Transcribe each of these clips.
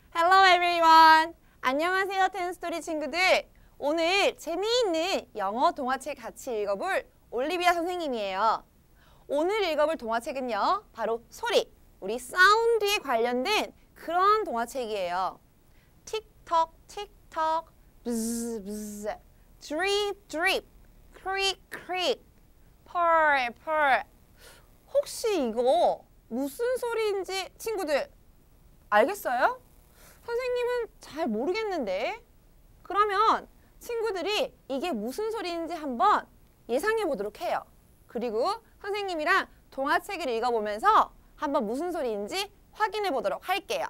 Hello everyone. 안녕하세요 텐스토리 친구들. 오늘 재미있는 영어 동화책 같이 읽어볼 올리비아 선생님이에요. 오늘 읽어볼 동화책은요. 바로 소리, 우리 사운드에 관련된 그런 동화책이에요. 틱톡 틱톡 bzz bzz drip drip creak creak purr purr. 혹시 이거 무슨 소리인지 친구들 알겠어요? 선생님은 잘 모르겠는데. 그러면 친구들이 이게 무슨 소리인지 한번 예상해 보도록 해요. 그리고 선생님이랑 동화책을 읽어보면서 한번 무슨 소리인지 확인해 보도록 할게요.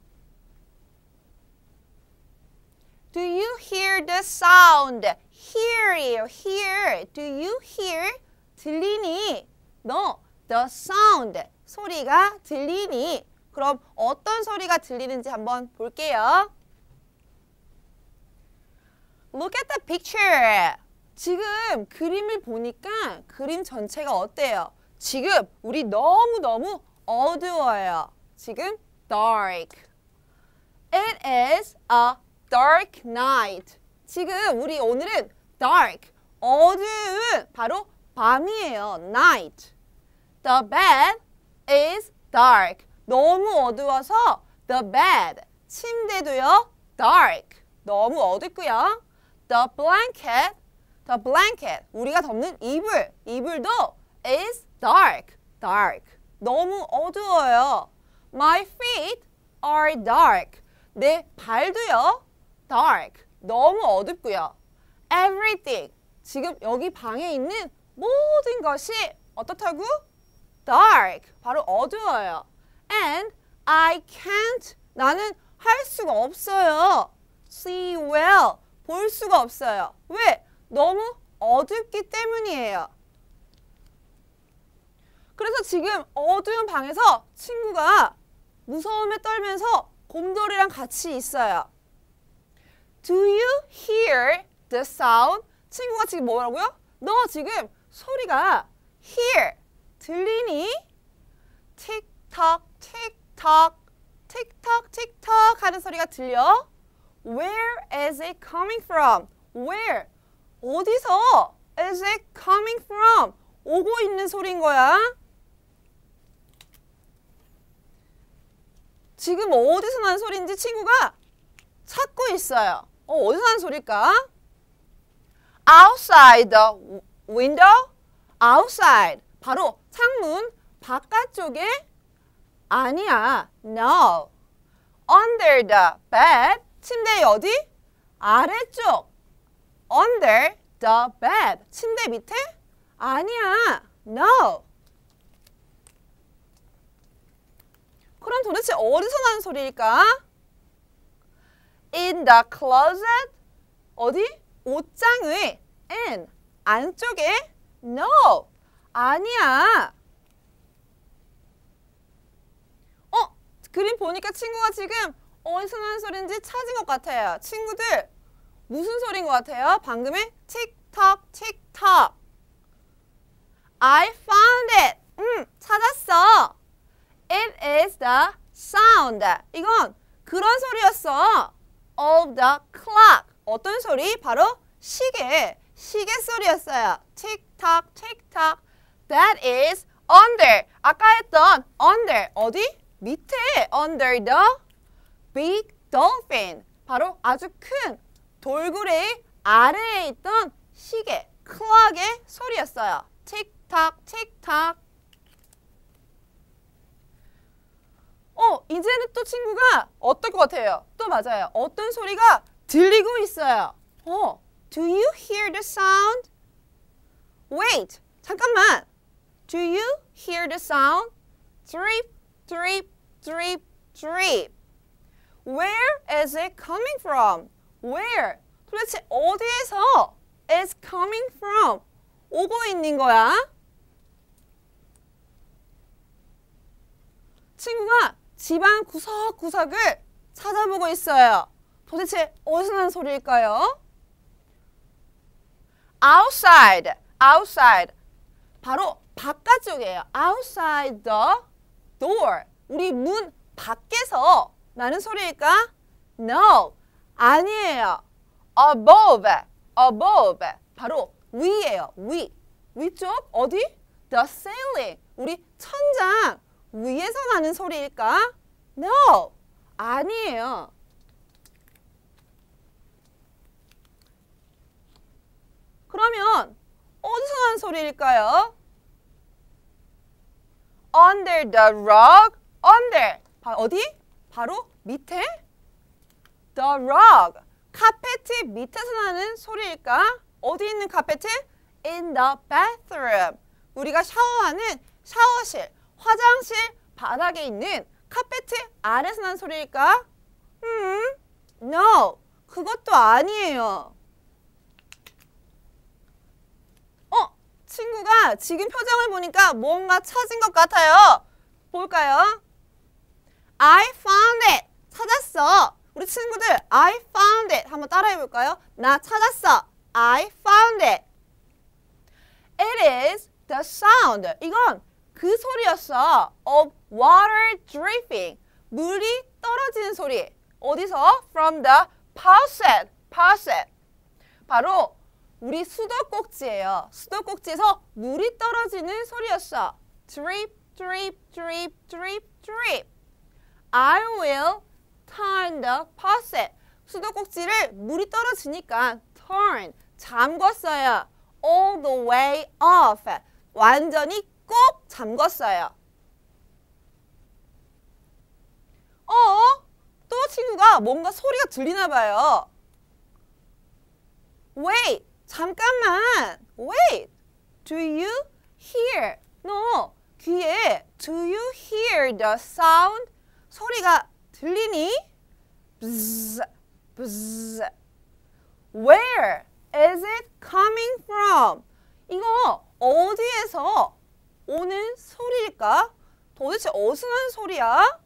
Do you hear the sound? Hear이에요. Hear. Do you hear? 들리니? 너 the sound. 소리가 들리니? 그럼 어떤 소리가 들리는지 한번 볼게요. Look at the picture. 지금 그림을 보니까 그림 전체가 어때요? 지금 우리 너무너무 어두워요. 지금 dark. It is a dark night. 지금 우리 오늘은 dark, 어두운 바로 밤이에요. night. The bed is dark. 너무 어두워서 the bed, 침대도요 dark, 너무 어둡고요. The blanket, 우리가 덮는 이불도 is dark, 너무 어두워요. My feet are dark. 내 발도요 dark, 너무 어둡고요. Everything, 지금 여기 방에 있는 모든 것이 어떻다고? dark, 바로 어두워요. And I can't, 나는 할 수가 없어요. See well, 볼 수가 없어요. 왜? 너무 어둡기 때문이에요. 그래서 지금 어두운 방에서 친구가 무서움에 떨면서 곰돌이랑 같이 있어요. Do you hear the sound? 친구가 지금 뭐라고요? 너 지금 소리가 hear, 들리니? 틱톡 틱톡 틱톡 틱톡 하는 소리가 들려? Where is it coming from? Where? 어디서? Is it coming from? 오고 있는 소리인 거야. 지금 어디서 나는 소리인지 친구가 찾고 있어요. 어디서 나는 소리일까? Outside the window? Outside. 바로 창문 바깥쪽에? 아니야. No. Under the bed. 침대의 어디? 아래쪽. Under the bed. 침대 밑에? 아니야. No. 그럼 도대체 어디서 나는 소리일까? In the closet. 어디? 옷장의 in. 안쪽에? No. 아니야. 그림 보니까 친구가 지금 어디서 나는 소리인지 찾은 것 같아요. 친구들 무슨 소리인 것 같아요? 방금의 틱톡 틱톡. I found it. 찾았어. It is the sound. 이건 그런 소리였어. Of the clock. 어떤 소리? 바로 시계 소리였어요. 틱톡 틱톡. That is under. 아까 했던 under. 어디? 밑에 under the big dolphin. 바로 아주 큰 돌고래 아래에 있던 시계, clock의 소리였어요. 틱톡 틱톡. 이제는 또 친구가 어떨 것 같아요? 또 맞아요. 어떤 소리가 들리고 있어요. Do you hear the sound? Wait, 잠깐만. Do you hear the sound? Drip, drip, drip, drip. Where is it coming from? Where? 도대체 어디에서 is coming from? 오고 있는 거야? 친구가 집안 구석구석을 찾아보고 있어요. 도대체 어디서 나는 소리일까요? Outside, outside. 바로 바깥쪽이에요. Outside the door. 우리 문 밖에서 나는 소리일까? No, 아니에요. Above, above. 바로 위예요. 위. 위쪽 어디? The ceiling. 우리 천장 위에서 나는 소리일까? No, 아니에요. 그러면 어디서 나는 소리일까요? Under the rug. Under. 어디? 바로 밑에? The rug. 카페트 밑에서 나는 소리일까? 어디 있는 카페트? In the bathroom. 우리가 샤워하는 샤워실, 화장실 바닥에 있는 카페트 아래서 나는 소리일까? No. 그것도 아니에요. 친구가 지금 표정을 보니까 뭔가 찾은 것 같아요. 볼까요? I found it. 찾았어. 우리 친구들 I found it 한번 따라해 볼까요? 나 찾았어. I found it. It is the sound. 이건 그 소리였어. Of water dripping. 물이 떨어지는 소리. 어디서? From the faucet. faucet. 바로 우리 수도꼭지예요. 수도꼭지에서 물이 떨어지는 소리였어. Drip, drip, drip, drip, drip. I will turn the faucet. 수도꼭지를 물이 떨어지니까 turn, 잠궜어요. All the way off. 완전히 꼭 잠궜어요. 또 친구가 뭔가 소리가 들리나 봐요. Wait, 잠깐만. Wait, do you hear? 너 귀에 do you hear the sound? 소리가 들리니? Bzz, bzz. Where is it coming from? 이거 어디에서 오는 소리일까? 도대체 어디서 나는 소리야?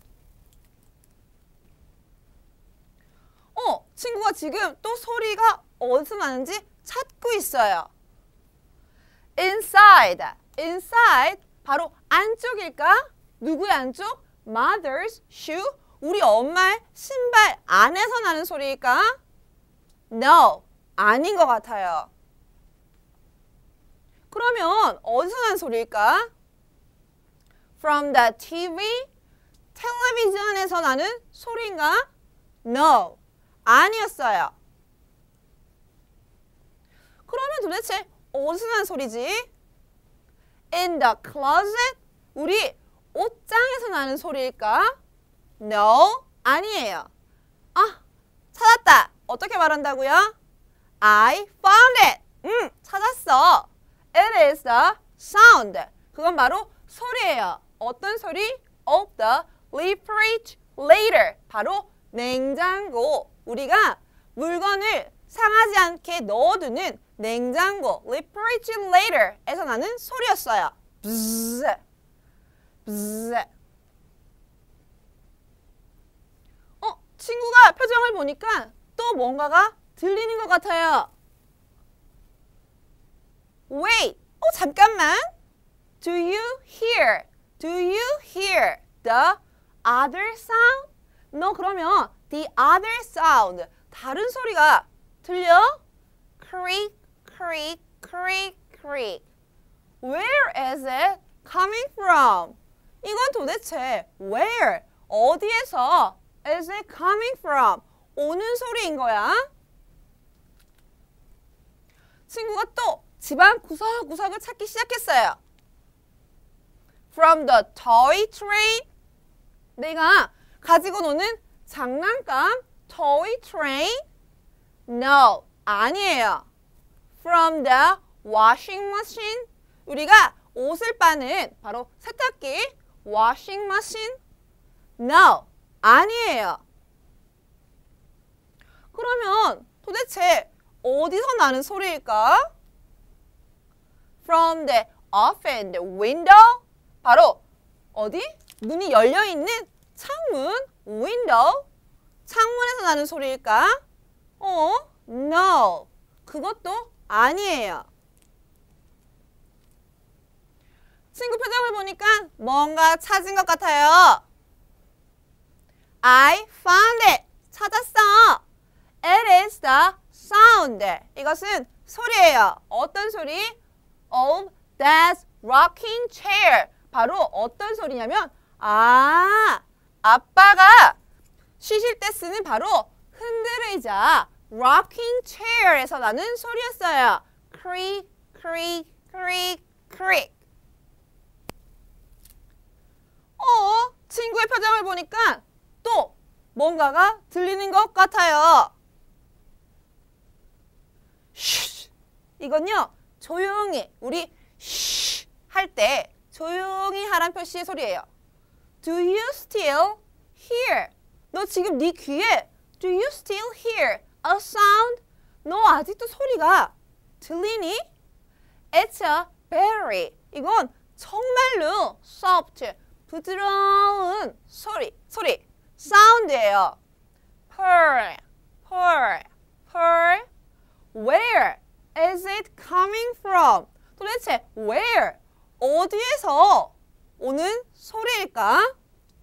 친구가 지금 또 소리가 어디서 나는지 찾고 있어요. Inside. Inside. 바로 안쪽일까? 누구의 안쪽? Mother's shoe. 우리 엄마의 신발 안에서 나는 소리일까? No. 아닌 것 같아요. 그러면 어디서 나는 소리일까? From the TV. 텔레비전에서 나는 소리인가? No. 아니었어요. 그러면 도대체 어디서 나는 소리지? In the closet? 우리 옷장에서 나는 소리일까? No, 아니에요. 찾았다. 어떻게 말한다고요? I found it. 찾았어. It is the sound. 그건 바로 소리예요. 어떤 소리? Of the refrigerator. 바로 냉장고. 우리가 물건을 상하지 않게 넣어두는 냉장고, refrigerator에서 나는 소리였어요. bzz, bzz. 친구가 표정을 보니까 또 뭔가가 들리는 것 같아요. Wait, 잠깐만. Do you hear the other sound? 너 그러면 the other sound, 다른 소리가 들려? Creak, creak, creak, creak. Where is it coming from? 이건 도대체 where, 어디에서 is it coming from? 오는 소리인 거야. 친구가 또 집안 구석구석을 찾기 시작했어요. From the toy train. 내가 가지고 노는 장난감 toy train? No, 아니에요. From the washing machine. 우리가 옷을 빠는 바로 세탁기 washing machine? No, 아니에요. 그러면 도대체 어디서 나는 소리일까? From the open window. 바로 어디? 문이 열려있는 창문 window. 창문에서 나는 소리일까? No. 그것도 아니에요. 친구 표정을 보니까 뭔가 찾은 것 같아요. I found it. 찾았어. It is the sound. 이것은 소리예요. 어떤 소리? Of that rocking chair. 바로 어떤 소리냐면 아빠가 쉬실 때 쓰는 바로 흔들의자 rocking chair에서 나는 소리였어요. creak, creak, creak, creak. 친구의 표정을 보니까 또 뭔가가 들리는 것 같아요. 쉬. 이건요. 조용히 우리 쉬 할 때 조용히 하란 표시의 소리예요. Do you still hear? 너 지금 네 귀에 Do you still hear a sound? 너 아직도 소리가 들리니? It's a very. 이건 정말로 soft. 부드러운 소리. 사운드예요. Purr, purr, purr. Where is it coming from? 도대체 where? 어디에서 오는 소리일까?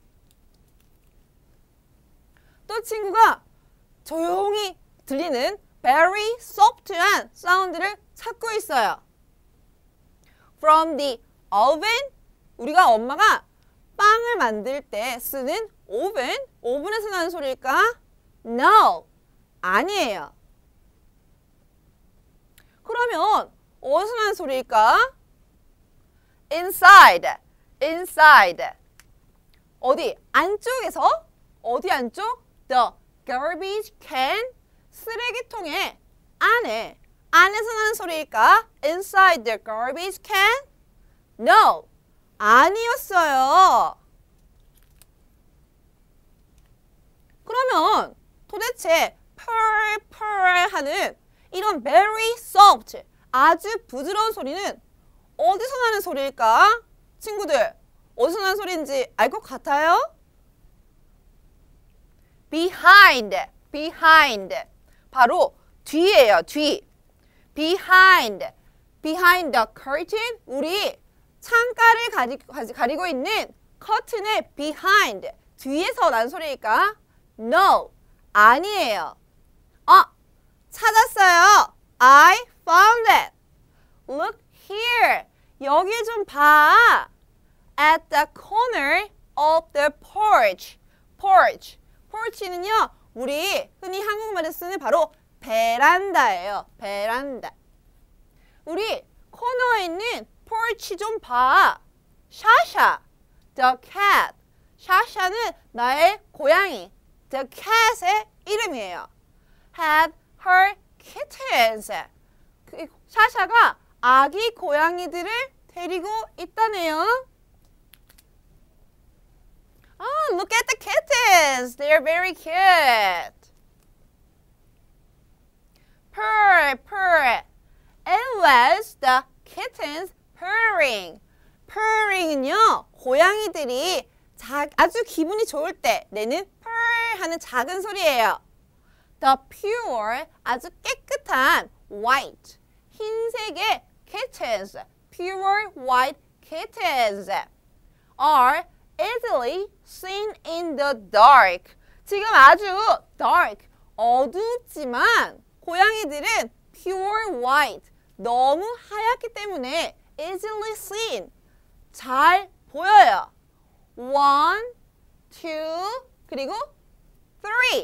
또 친구가 조용히 들리는 very soft한 사운드를 찾고 있어요. From the oven. 우리가 엄마가 빵을 만들 때 쓰는 오븐? 오븐에서 나는 소리일까? No. 아니에요. 그러면 어디서 나는 소리일까? Inside. Inside. 어디? 안쪽에서? 어디 안쪽? The garbage can. 쓰레기통의 안에. 안에서 나는 소리일까? Inside the garbage can? No. 아니었어요. 그러면 도대체 purr 하는 이런 very soft, 아주 부드러운 소리는 어디서 나는 소리일까? 친구들, 어디서 나는 소리인지 알 것 같아요? behind. 바로 뒤예요, 뒤. behind the curtain. 우리 창가를 가리고 있는 커튼의 behind. 뒤에서 난 소리일까? No. 아니에요. 찾았어요. I found it. Look here. 여기 좀 봐. At the corner of the porch. porch는요. 우리 흔히 한국말에 쓰는 바로 베란다예요. 베란다. 우리 코너에 있는 porch 좀 봐. 샤샤. The cat. 샤샤는 나의 고양이. The cat의 이름이에요. Had her kittens. 샤샤가 아기 고양이들을 데리고 있다네요. Look at the kittens. They're very cute. Purr. It was the kittens purring. purring은요. 고양이들이 아주 기분이 좋을 때 내는 purr 하는 작은 소리예요. The pure, 아주 깨끗한 white, 흰색의 kittens, pure white kittens are easily seen in the dark. 지금 아주 dark, 어둡지만 고양이들은 pure white, 너무 하얗기 때문에 easily seen, 잘 보여요. 1, 2, 그리고 3.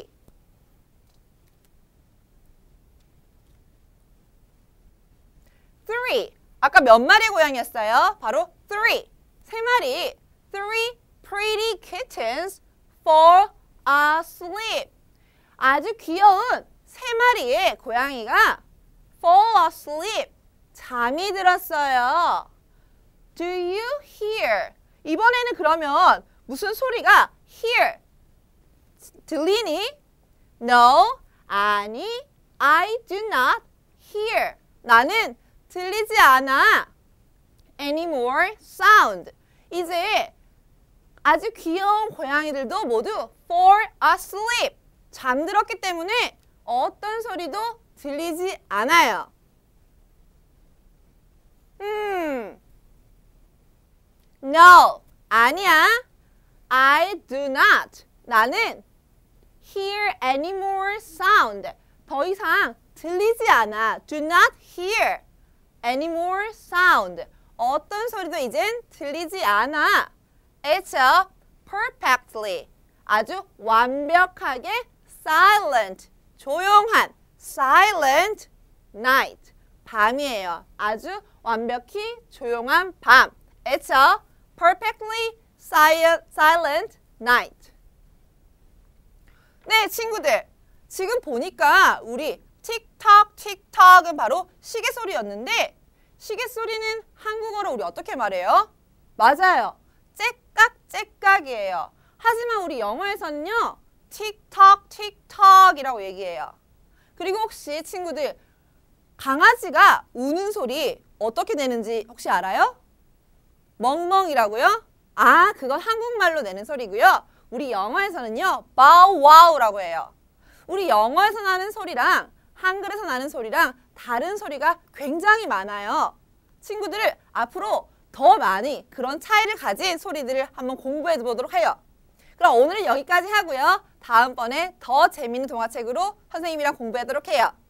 3. 아까 몇 마리의 고양이였어요? 바로 3. 3마리. 3 pretty kittens fall asleep. 아주 귀여운 3마리의 고양이가 fall asleep. 잠이 들었어요. Do you hear? 이번에는 그러면 무슨 소리가 hear? 들리니? No. 아니. I do not hear. 나는 들리지 않아. Any more sound. 이제 아주 귀여운 고양이들도 모두 fall asleep. 잠들었기 때문에 어떤 소리도 들리지 않아요. No. 아니야. I do not. 나는 hear any more sound. 더 이상 들리지 않아. Do not hear any more sound. 어떤 소리도 이젠 들리지 않아. It's a perfectly. 아주 완벽하게 silent. 조용한 silent night. 밤이에요. 아주 완벽히 조용한 밤. It's a perfectly silent night. 네, 친구들. 지금 보니까 우리 틱톡, 틱톡은 바로 시계 소리였는데 시계 소리는 한국어로 우리 어떻게 말해요? 맞아요. 째깍, 째깍이에요. 하지만 우리 영어에서는요. 틱톡, 틱톡이라고 얘기해요. 그리고 혹시 친구들 강아지가 우는 소리 어떻게 내는지 혹시 알아요? 멍멍이라고요? 아, 그건 한국말로 내는 소리고요. 우리 영어에서는요. 바우와우라고 해요. 우리 영어에서 나는 소리랑 한글에서 나는 소리랑 다른 소리가 굉장히 많아요. 친구들 앞으로 더 많이 그런 차이를 가진 소리들을 한번 공부해 보도록 해요. 그럼 오늘은 여기까지 하고요. 다음번에 더 재미있는 동화책으로 선생님이랑 공부하도록 해요.